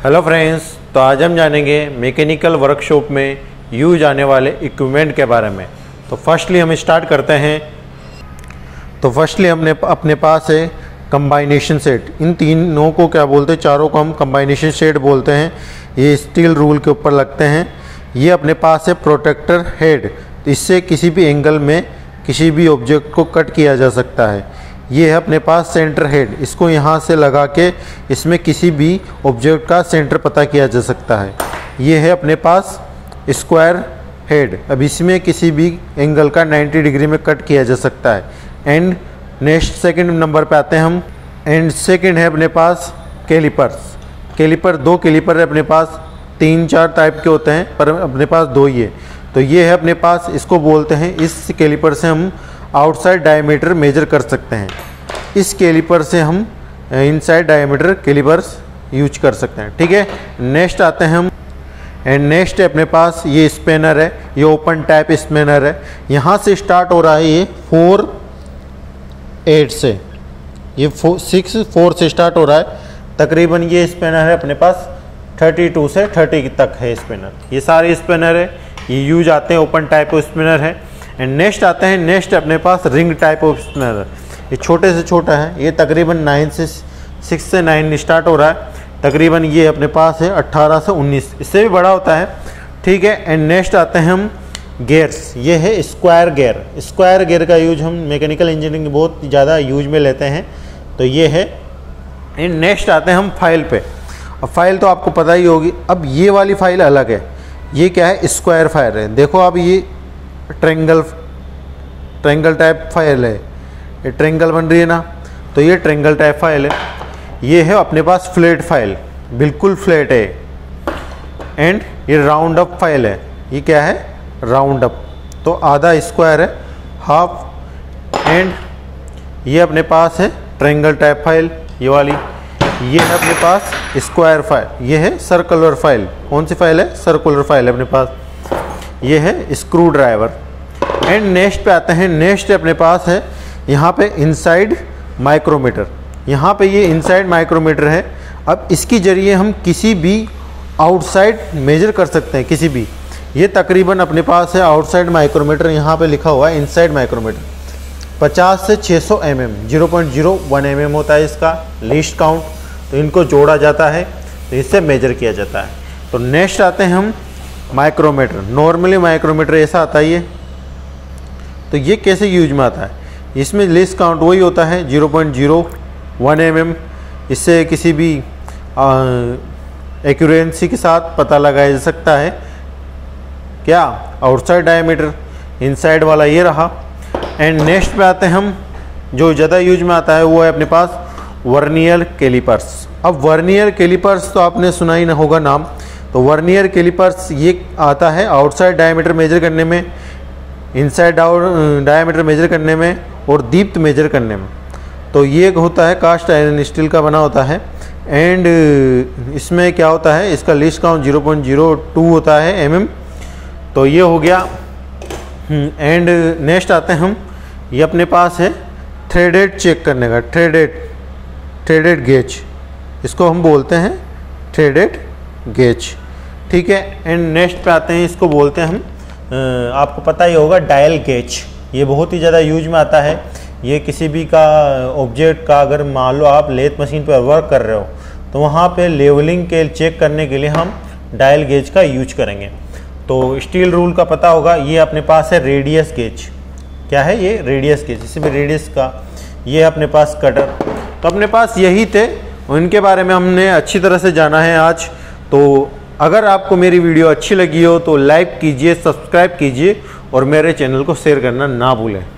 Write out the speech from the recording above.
Hello friends, तो आज हम जानेंगे मैकेनिकल वर्कशॉप में यूज आने वाले इक्विपमेंट के बारे में। तो फर्स्टली हम स्टार्ट करते हैं। तो फर्स्टली हमने अपने पास है कंबाइनेशन सेट। इन तीनों को क्या बोलते हैं? चारों को हम कंबाइनेशन सेट बोलते हैं। ये स्टील रूल के ऊपर लगते हैं। ये अपने पास है प्रोटेक्टर हेड, इससे किसी भी एंगल में किसी भी ऑब्जेक्ट को कट किया जा सकता है। ये है अपने पास सेंटर हेड, इसको यहाँ से लगा के इसमें किसी भी ऑब्जेक्ट का सेंटर पता किया जा सकता है। ये है अपने पास स्क्वायर हेड, अब इसमें किसी भी एंगल का 90 डिग्री में कट किया जा सकता है। एंड नेक्स्ट सेकंड नंबर पे आते हैं हम। एंड सेकंड है अपने पास कैलिपर्स। कैलिपर, दो कैलिपर है अपने पास, 3-4 टाइप के होते हैं पर अपने पास दो ही है। तो ये है अपने पास, इसको बोलते हैं, इस कैलिपर से हम आउटसाइड डायमीटर मेजर कर सकते हैं। इस कैलिपर से हम इनसाइड डायमीटर कैलिपर्स यूज कर सकते हैं। ठीक है, नेक्स्ट आते हैं हम। एंड नेक्स्ट है अपने पास ये स्पेनर है, ये ओपन टाइप स्पेनर है। यहाँ से स्टार्ट हो रहा है ये 4-8 से, ये 6-4 से स्टार्ट हो रहा है। तकरीबन ये स्पेनर है अपने पास 32 से 30 तक है स्पेनर। ये सारे स्पेनर है, ये यूज आते हैं, ओपन टाइप ऑफ स्पिनर है। एंड नेक्स्ट आते हैं, नेक्स्ट अपने पास रिंग टाइप ऑफ स्पिनर है। ये छोटे से छोटा है, ये तकरीबन 6 से 9 स्टार्ट हो रहा है। तकरीबन ये अपने पास है 18 से 19, इससे भी बड़ा होता है। ठीक है, एंड नेक्स्ट आते हैं हम गेयर्स। ये है स्क्वायर गेयर। स्क्वायर गेयर का यूज हम मैकेनिकल इंजीनियरिंग बहुत ज़्यादा यूज में लेते हैं, तो ये है। एंड नेक्स्ट आते हैं हम फाइल पे। अब फाइल तो आपको पता ही होगी। अब ये वाली फाइल अलग है, ये क्या है? स्क्वायर फाइल है। देखो अब ये ट्रेंगल टाइप फाइल है, ये ट्रेंगल बन रही है ना, तो ये ट्रेंगल टाइप फाइल है। ये है अपने पास फ्लैट फाइल, बिल्कुल फ्लैट है। एंड ये राउंड अप फाइल है। ये क्या है? राउंड अप, तो आधा स्क्वायर है, हाफ। एंड ये अपने पास है ट्रेंगल टाइप फाइल, ये वाली। ये है अपने पास स्क्वायर फाइल। ये है सर्कुलर फाइल। कौन सी फाइल है? सर्कुलर फाइल है अपने पास। ये है स्क्रू ड्राइवर। एंड नेक्स्ट पे आते हैं। नेक्स्ट अपने पास है यहाँ पे इनसाइड माइक्रोमीटर। यहाँ पे ये इनसाइड माइक्रोमीटर है। अब इसकी जरिए हम किसी भी आउटसाइड मेजर कर सकते हैं, किसी भी। ये तकरीबन अपने पास है आउटसाइड माइक्रोमीटर, यहाँ पे लिखा हुआ है इनसाइड माइक्रोमीटर, 50 से 600 mm, 0.01 mm होता है इसका लीस्ट काउंट। तो इनको जोड़ा जाता है, तो इससे मेजर किया जाता है। तो नेक्स्ट आते हैं हम माइक्रोमीटर। नॉर्मली माइक्रोमीटर ऐसा आता है ये। तो ये कैसे यूज में आता है? इसमें लीस्ट काउंट वही होता है 0.01 mm। इससे किसी भी एक्यूरेंसी के साथ पता लगाया जा सकता है क्या? Outside diameter. इनसाइड वाला ये रहा। एंड नेक्स्ट पे आते हैं हम, जो ज़्यादा यूज में आता है वो है अपने पास वर्नियर कैलिपर्स। अब वर्नियर कैलिपर्स तो आपने सुना ही ना होगा नाम। तो वर्नियर कैलिपर्स ये आता है आउटसाइड डायमीटर मेजर करने में, इनसाइड डायमीटर मेजर करने में और डीप्थ मेजर करने में। तो ये होता है कास्ट आयरन स्टील का बना होता है। एंड इसमें क्या होता है? इसका लीस्ट काउंट 0.02 होता है mm। तो ये हो गया। एंड नेक्स्ट आते हैं हम, ये अपने पास है थ्रेडेड चेक करने का, थ्रेडेड गेज, इसको हम बोलते हैं थ्रेडेड गेज। ठीक है, एंड नेक्स्ट पे आते हैं, इसको बोलते हैं हम, आपको पता ही होगा, डायल गेज। ये बहुत ही ज़्यादा यूज में आता है। ये किसी भी का ऑब्जेक्ट का, अगर मान लो आप लेथ मशीन पर वर्क कर रहे हो, तो वहाँ पे लेवलिंग के चेक करने के लिए हम डायल गेज का यूज करेंगे। तो स्टील रूल का पता होगा। ये अपने पास है रेडियस गेज। क्या है ये? Radius gauge. इसी में रेडियस का ये अपने पास कटर। तो अपने पास यही थे, उनके बारे में हमने अच्छी तरह से जाना है आज। तो अगर आपको मेरी वीडियो अच्छी लगी हो तो लाइक कीजिए, सब्सक्राइब कीजिए और मेरे चैनल को शेयर करना ना भूलें।